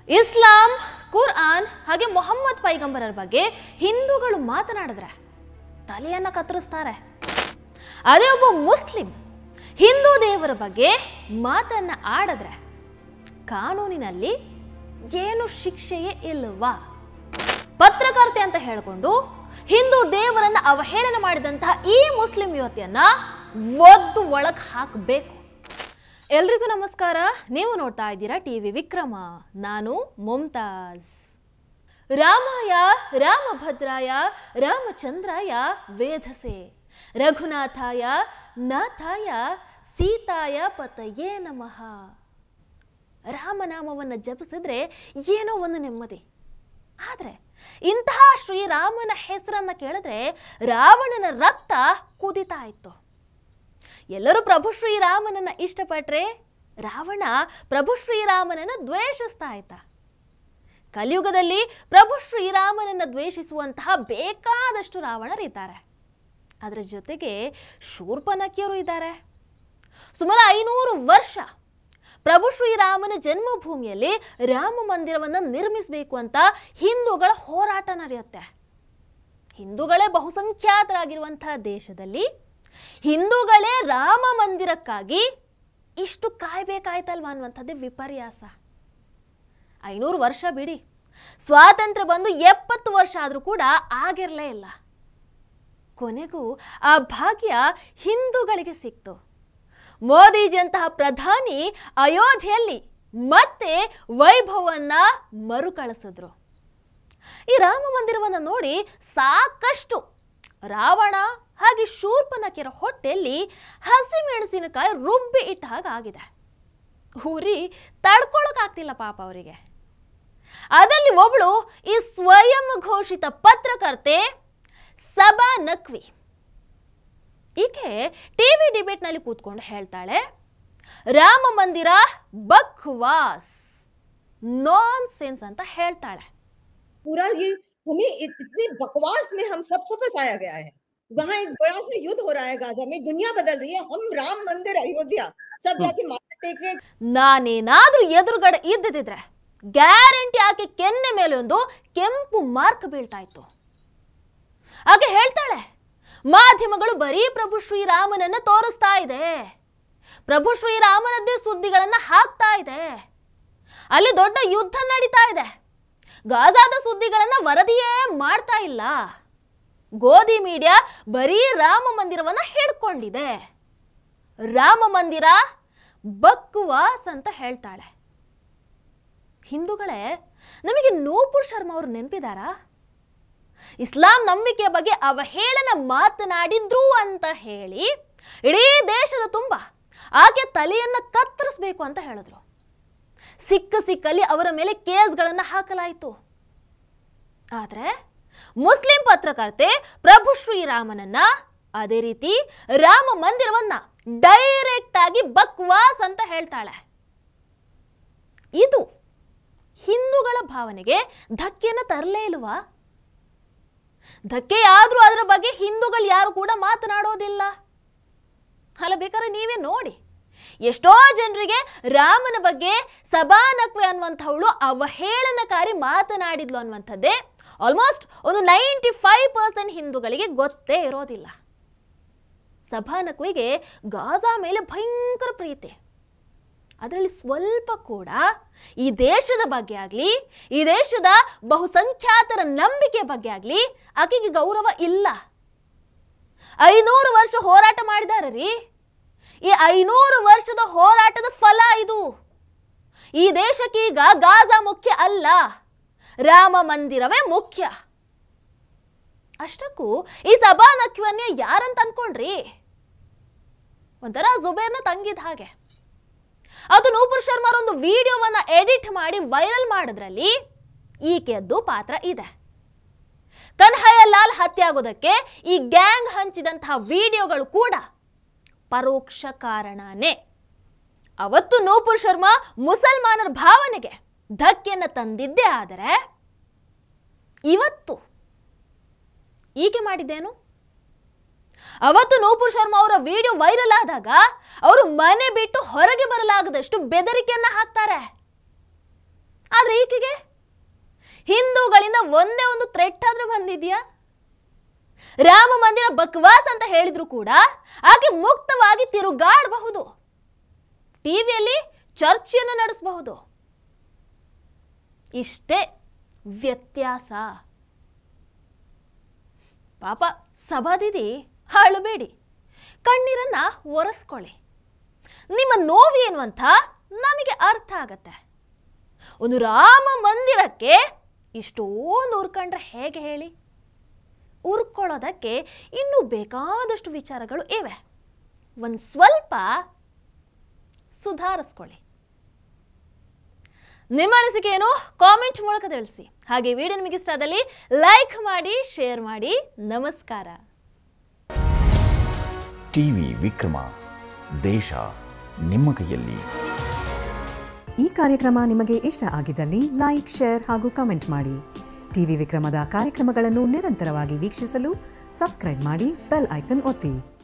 ಇಸ್ಲಾಂ, ಕುರ್ಆನ್ ಹಾಗೆ ಮೊಹಮ್ಮದ್ ಪೈಗಂಬರರ ಬಗ್ಗೆ ಹಿಂದೂಗಳು ಮಾತನಾಡಿದ್ರೆ ತಲೆಯನ್ನ ಕತ್ತರಿಸ್ತಾರೆ. ಅದೇ ಒಬ್ಬ ಮುಸ್ಲಿಂ ಹಿಂದೂ ದೇವರ ಬಗ್ಗೆ ಮಾತನ್ನ ಆಡಿದ್ರೆ ಕಾನೂನಿನಲ್ಲಿ ಏನು ಶಿಕ್ಷೆಯೇ ಇಲ್ಲವಾ? ಪತ್ರಕರ್ತೆ ಅಂತ ಹೇಳಿಕೊಂಡು ಹಿಂದೂ ದೇವರನ್ನ ಅವಹೇಳನ ಮಾಡಿದಂತಹ ಈ ಮುಸ್ಲಿಂ ಯುವತಿಯನ್ನ ಒದ್ದು ಒಳಗೆ ಹಾಕಬೇಕು. ಎಲ್ರಿಗೂ ನಮಸ್ಕಾರ. ನೀವು ನೋಡ್ತಾ ಇದ್ದೀರಾ ಟಿವಿ ವಿಕ್ರಮ. ನಾನು ಮುಮ್ತಾಜ್. ರಾಮಾಯ ರಾಮಭದ್ರಾಯ ರಾಮಚಂದ್ರಾಯ ವೇಧಸೆ ರಘುನಾಥಾಯ ನಾಥಾಯ ಸೀತಾಯ ಪತಯೇ ನಮಃ. ರಾಮನಾಮವನ್ನು ಜಪಿಸಿದ್ರೆ ಏನೋ ಒಂದು ನೆಮ್ಮದಿ. ಆದರೆ ಇಂತಹ ಶ್ರೀರಾಮನ ಹೆಸರನ್ನ ಕೇಳಿದ್ರೆ ರಾವಣನ ರಕ್ತ ಕುದಿತಾ ಇತ್ತು. ಎಲ್ಲರೂ ಪ್ರಭು ಶ್ರೀರಾಮನನ್ನ ಇಷ್ಟಪಟ್ರೆ ರಾವಣ ಪ್ರಭು ಶ್ರೀರಾಮನನ್ನ ದ್ವೇಷಿಸ್ತಾ ಇದ್ದ. ಕಲಿಯುಗದಲ್ಲಿ ಪ್ರಭು ಶ್ರೀರಾಮನನ್ನ ದ್ವೇಷಿಸುವಂತಹ ಬೇಕಾದಷ್ಟು ರಾವಣರಿದ್ದಾರೆ. ಅದರ ಜೊತೆಗೆ ಶೂರ್ಪನಖಿಯರು ಇದ್ದಾರೆ. ಸುಮಾರು 500 ವರ್ಷ ಪ್ರಭು ಶ್ರೀರಾಮನ ಜನ್ಮಭೂಮಿಯಲ್ಲಿ ರಾಮ ಮಂದಿರವನ್ನು ನಿರ್ಮಿಸಬೇಕು ಅಂತ ಹಿಂದೂಗಳ ಹೋರಾಟ ನಡೆಯುತ್ತೆ. ಹಿಂದೂಗಳೇ ಬಹುಸಂಖ್ಯಾತರಾಗಿರುವಂತಹ ದೇಶದಲ್ಲಿ ಹಿಂದೂಗಳೇ ರಾಮ ಮಂದಿರಕ್ಕಾಗಿ ಇಷ್ಟು ಕಾಯ್ಬೇಕಾಯ್ತಲ್ವಾ ಅನ್ನುವಂಥದ್ದೇ ವಿಪರ್ಯಾಸ. 500 ವರ್ಷ ಬಿಡಿ, ಸ್ವಾತಂತ್ರ್ಯ ಬಂದು 70 ವರ್ಷ ಆದರೂ ಕೂಡ ಆಗಿರಲೇ ಇಲ್ಲ. ಕೊನೆಗೂ ಆ ಭಾಗ್ಯ ಹಿಂದೂಗಳಿಗೆ ಸಿಕ್ತು. ಮೋದಿಜಿಯಂತಹ ಪ್ರಧಾನಿ ಅಯೋಧ್ಯೆಯಲ್ಲಿ ಮತ್ತೆ ವೈಭವವನ್ನ ಮರುಕಳಿಸಿದ್ರು. ಈ ರಾಮ ಮಂದಿರವನ್ನು ನೋಡಿ ಸಾಕಷ್ಟು ರಾವಣ ಹಾಗೆ ಶೂರ್ಪನಖಿಯರ ಹೊಟ್ಟೆಯಲ್ಲಿ ಹಸಿಮೆಣಸಿನಕಾಯಿ ರುಬ್ಬಿ ಇಟ್ಟ ಹಾಗಾಗಿದೆ. ಉರಿ ತಡ್ಕೊಳ್ಳೋಕ್ಕಾಗ್ತಿಲ್ಲ ಪಾಪ ಅವರಿಗೆ. ಅದರಲ್ಲಿ ಒಬ್ಳು ಈ ಸ್ವಯಂ ಘೋಷಿತ ಪತ್ರಕರ್ತೆ ಸಬಾ ನಖ್ವಿ. ಈಕೆ ಟಿವಿ ಡಿಬೇಟ್ನಲ್ಲಿ ಕೂತ್ಕೊಂಡು ಹೇಳ್ತಾಳೆ, ರಾಮ ಮಂದಿರ ಬಕ್ವಾಸ್, ನಾನ್ ಸೆನ್ಸ್ ಅಂತ ಹೇಳ್ತಾಳೆ. पूरा ये हमें इतने बकवास में हम सबको फंसाया गया है. वहाँ एक बड़ा सा युद्ध हो रहा है गाजा में, दुनिया बदल रही है. हम राम मंदिर अयोध्या सब जाके माथा टेक रहे. ನಾನೇನಾದ್ರೂ ಎದುರುಗಡೆ ಇದ್ದಿದ್ರೆ ಗ್ಯಾರಂಟಿ ಆಕೆ ಕೆನ್ನೆ ಮೇಲೆ ಒಂದು ಕೆಂಪು ಮಾರ್ಕ್ ಬೀಳ್ತಾ ಇತ್ತು. ಆಕೆ ಹೇಳ್ತಾಳೆ, ಮಾಧ್ಯಮಗಳು ಬರೀ ಪ್ರಭು ಶ್ರೀರಾಮನನ್ನ ತೋರಿಸ್ತಾ ಇದೆ, ಪ್ರಭು ಶ್ರೀರಾಮನದ್ದೇ ಸುದ್ದಿಗಳನ್ನ ಹಾಕ್ತಾ ಇದೆ, ಅಲ್ಲಿ ದೊಡ್ಡ ಯುದ್ಧ ನಡೀತಾ ಇದೆ, ಗಾಜಾದ ಸುದ್ದಿಗಳನ್ನ ವರದಿಯೇ ಮಾಡ್ತಾ ಇಲ್ಲ, ಗೋಧಿ ಮೀಡಿಯಾ ಬರೀ ರಾಮ ಮಂದಿರವನ್ನ ಹಿಡ್ಕೊಂಡಿದೆ, ರಾಮ ಮಂದಿರ ಬಕ್ವಾಸ್ ಅಂತ ಹೇಳ್ತಾಳೆ. ಹಿಂದೂಗಳೇ, ನಮಗೆ ನೂಪುರ್ ಶರ್ಮಾ ಅವರು ನೆನಪಿದಾರಾ? ಇಸ್ಲಾಂ ನಂಬಿಕೆಯ ಬಗ್ಗೆ ಅವಹೇಳನ ಮಾತನಾಡಿದ್ರು ಅಂತ ಹೇಳಿ ಇಡೀ ದೇಶದ ತುಂಬ ಆಕೆ ತಲೆಯನ್ನ ಕತ್ತರಿಸಬೇಕು ಅಂತ ಹೇಳಿದ್ರು. ಸಿಕ್ಕಲ್ಲಿ ಅವರ ಮೇಲೆ ಕೇಸ್ಗಳನ್ನು ಹಾಕಲಾಯಿತು. ಆದರೆ ಮುಸ್ಲಿಂ ಪತ್ರಕರ್ತೆ ಪ್ರಭು ಶ್ರೀರಾಮನನ್ನ ಅದೇ ರೀತಿ ರಾಮ ಮಂದಿರವನ್ನ ಡೈರೆಕ್ಟ್ ಆಗಿ ಬಕ್ವಾಸ್ ಅಂತ ಹೇಳ್ತಾಳೆ. ಇದು ಹಿಂದೂಗಳ ಭಾವನೆಗೆ ಧಕ್ಕೆಯನ್ನು ತರಲೇ ಇಲ್ವಾ? ಧಕ್ಕೆಯಾದ್ರೂ ಅದರ ಬಗ್ಗೆ ಹಿಂದೂಗಳು ಯಾರು ಕೂಡ ಮಾತನಾಡೋದಿಲ್ಲ ಅಲ್ಲ. ಬೇಕಾದ್ರೆ ನೀವೇ ನೋಡಿ, ಎಷ್ಟೋ ಜನರಿಗೆ ರಾಮನ ಬಗ್ಗೆ ಸಬಾ ನಖ್ವಿ ಅನ್ನುವಂಥವಳು ಅವಹೇಳನಕಾರಿ ಮಾತನಾಡಿದ್ಲು ಅನ್ನುವಂಥದ್ದೇ ಆಲ್ಮೋಸ್ಟ್ ಒಂದು 95% ಹಿಂದೂಗಳಿಗೆ ಗೊತ್ತೇ ಇರೋದಿಲ್ಲ. ಸಬಾ ನಖ್ವಿಗೆ ಗಾಜಾ ಮೇಲೆ ಭಯಂಕರ ಪ್ರೀತಿ. ಅದರಲ್ಲಿ ಸ್ವಲ್ಪ ಕೂಡ ಈ ದೇಶದ ಬಗ್ಗೆ ಆಗಲಿ, ಈ ದೇಶದ ಬಹುಸಂಖ್ಯಾತರ ನಂಬಿಕೆ ಬಗ್ಗೆ ಆಗಲಿ ಆಕೆಗೆ ಗೌರವ ಇಲ್ಲ. 500 ವರ್ಷ ಹೋರಾಟ ಮಾಡಿದಾರೆ ರೀ. ಈ 500 ವರ್ಷದ ಹೋರಾಟದ ಫಲ ಇದು. ಈ ದೇಶಕ್ಕೀಗ ಗಾಜಾ ಮುಖ್ಯ ಅಲ್ಲ, ರಾಮ ಮಂದಿರವೇ ಮುಖ್ಯ. ಅಷ್ಟಕ್ಕೂ ಈ ಸಬಾ ನಖ್ವಿಯನ್ನೇ ಯಾರಂತ ಅನ್ಕೊಂಡ್ರಿ? ಒಂಥರ ಜುಬೇರ್ನ ತಂಗಿದ ಹಾಗೆ. ಅದು ನೂಪುರ್ ಶರ್ಮಾ ಒಂದು ವಿಡಿಯೋವನ್ನ ಎಡಿಟ್ ಮಾಡಿ ವೈರಲ್ ಮಾಡೋದ್ರಲ್ಲಿ ಈಕೆಯದ್ದು ಪಾತ್ರ ಇದೆ. ಕನ್ಹಯ್ಯ ಲಾಲ್ ಹತ್ಯೆ ಆಗೋದಕ್ಕೆ ಈ ಗ್ಯಾಂಗ್ ಹಂಚಿದಂತಹ ವಿಡಿಯೋಗಳು ಕೂಡ ಪರೋಕ್ಷ ಕಾರಣನೇ. ಅವತ್ತು ನೂಪುರ್ ಶರ್ಮಾ ಮುಸಲ್ಮಾನರ ಭಾವನೆಗೆ ಧಕ್ಕೆಯನ್ನು ತಂದಿದ್ದೇ ಆದರೆ ಇವತ್ತು ಈಕೆ ಮಾಡಿದ್ದೇನು? ಅವತ್ತು ನೂಪುರ್ ಶರ್ಮಾ ಅವರ ವಿಡಿಯೋ ವೈರಲ್ ಆದಾಗ ಅವರು ಮನೆ ಬಿಟ್ಟು ಹೊರಗೆ ಬರಲಾಗದಷ್ಟು ಬೆದರಿಕೆಯನ್ನ ಹಾಕ್ತಾರೆ. ಆದರೆ ಈ ಈಕೆಗೆ ಹಿಂದೂಗಳಿಂದ ಒಂದೇ ಒಂದು ಥ್ರೆಟ್ ಆದ್ರೂ ಬಂದಿದ್ಯಾ? ರಾಮ ಮಂದಿರ ಬಕ್ವಾಸ್ ಅಂತ ಹೇಳಿದ್ರು ಕೂಡ ಆಕೆ ಮುಕ್ತವಾಗಿ ತಿರುಗಾಡಬಹುದು, ಟಿವಿಯಲ್ಲಿ ಚರ್ಚೆಯನ್ನು ನಡೆಸಬಹುದು. ಇಷ್ಟೇ ವ್ಯತ್ಯಾಸ. ಪಾಪ ಸಭಾದಿದಿ, ಅಳಬೇಡಿ, ಕಣ್ಣೀರನ್ನ ಒರೆಸ್ಕೊಳ್ಳಿ. ನಿಮ್ಮ ನೋವು ಏನು ಅಂತ ನಮಗೆ ಅರ್ಥ ಆಗತ್ತೆ. ಒಂದು ರಾಮ ಮಂದಿರಕ್ಕೆ ಇಷ್ಟೊಂದು ಉರ್ಕೊಂಡ್ರೆ ಹೇಗೆ ಹೇಳಿ? ಉರ್ಕೊಳ್ಳೋದಕ್ಕೆ ಇನ್ನೂ ಬೇಕಾದಷ್ಟು ವಿಚಾರಗಳು ಇವೆ. ಒಂದು ಸ್ವಲ್ಪ ಸುಧಾರಿಸ್ಕೊಳ್ಳಿ. ನಿಮ್ಮ ಅನಿಸಿಕೆ ಏನು ಕಾಮೆಂಟ್ ಮೂಲಕ ತಿಳಿಸಿ. ಹಾಗೆ ವಿಡಿಯೋ ನಿಮಗೆ ಇಷ್ಟ ಆದಲ್ಲಿ ಲೈಕ್ ಮಾಡಿ, ಶೇರ್ ಮಾಡಿ. ನಮಸ್ಕಾರ. ಟಿವಿ ವಿಕ್ರಮ, ದೇಶ ನಿಮ್ಮ ಕೈಯಲ್ಲಿ. ಈ ಕಾರ್ಯಕ್ರಮ ನಿಮಗೆ ಇಷ್ಟ ಆಗಿದ್ದಲ್ಲಿ ಲೈಕ್, ಶೇರ್ ಹಾಗೂ ಕಮೆಂಟ್ ಮಾಡಿ. ಟಿವಿ ವಿಕ್ರಮದ ಕಾರ್ಯಕ್ರಮಗಳನ್ನು ನಿರಂತರವಾಗಿ ವೀಕ್ಷಿಸಲು ಸಬ್ಸ್ಕ್ರೈಬ್ ಮಾಡಿ, ಬೆಲ್ ಐಕನ್ ಒತ್ತಿ.